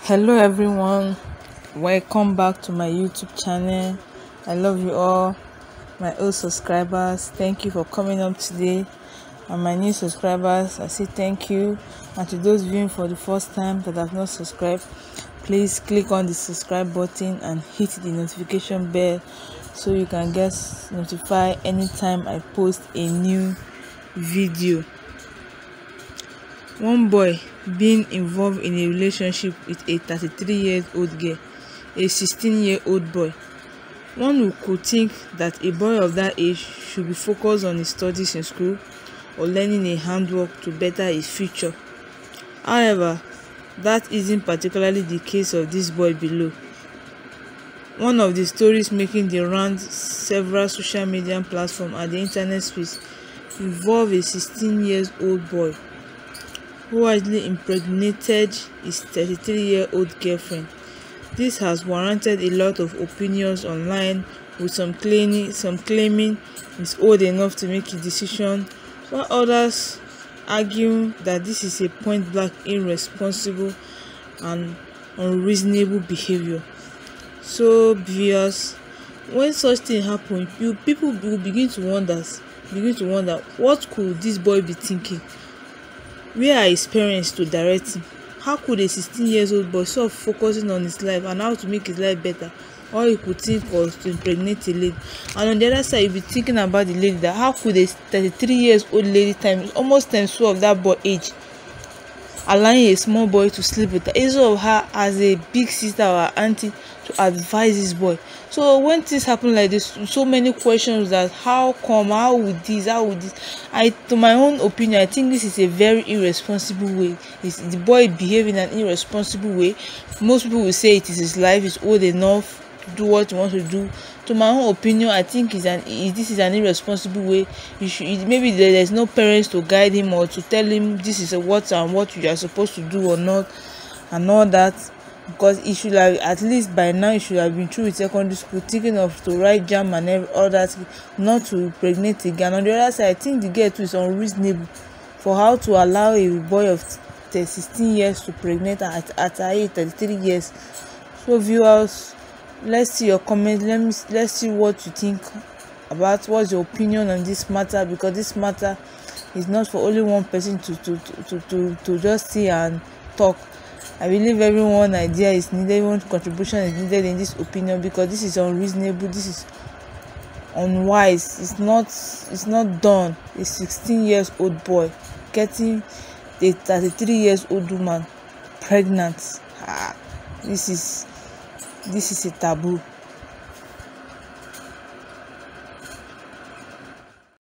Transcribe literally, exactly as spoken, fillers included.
Hello everyone, welcome back to my YouTube channel. I love you all, my old subscribers. Thank you for coming up today, and my new subscribers, I say thank you. And to those viewing for the first time that have not subscribed, please click on the subscribe button and hit the notification bell so you can get notified anytime I post a new video. One boy being involved in a relationship with a thirty-three years old girl, a sixteen year old boy. One who could think that a boy of that age should be focused on his studies in school or learning a handwork to better his future. However, that isn't particularly the case of this boy below. One of the stories making the round several social media platforms and the internet space involve a sixteen years old boy who widely impregnated his thirty-three year old girlfriend. This has warranted a lot of opinions online, with some claiming some claiming he's old enough to make a decision, while others argue that this is a point-blank irresponsible and unreasonable behavior. So viewers, when such thing happen, you people will begin to wonder begin to wonder what could this boy be thinking? Where are his parents to direct him? How could a sixteen years old boy stop focusing on his life and how to make his life better? All he could think was to impregnate a lady. And on the other side, you'll be thinking about the lady, that how could a thirty-three years old lady times almost times two of that boy age allowing a small boy to sleep with her, instead of her as a big sister or auntie to advise this boy. So when things happen like this, so many questions that how come, how would this, how would this? I, to my own opinion, I think this is a very irresponsible way. It's the boy behaving in an irresponsible way. Most people will say it is his life, he's old enough to do what he wants to do. To my own opinion, I think is an this is an irresponsible way. You should maybe there, there's no parents to guide him or to tell him this is a what and what you are supposed to do or not, and all that. Because he should have, at least by now, he should have been through with secondary school, thinking of to write jam and every, all that, not to impregnate again. On the other side, I think the girl too is unreasonable for how to allow a boy of sixteen years to pregnate at, at her age thirty-three years. So viewers, let's see your comments. Let me let's see what you think about, what's your opinion on this matter, because this matter is not for only one person to to to to, to, to just see and talk. I believe everyone's idea is needed, everyone's contribution is needed in this opinion, because this is unreasonable, this is unwise, it's not it's not done. A sixteen years old boy getting a thirty-three years old woman pregnant. Ah, this is this is a taboo.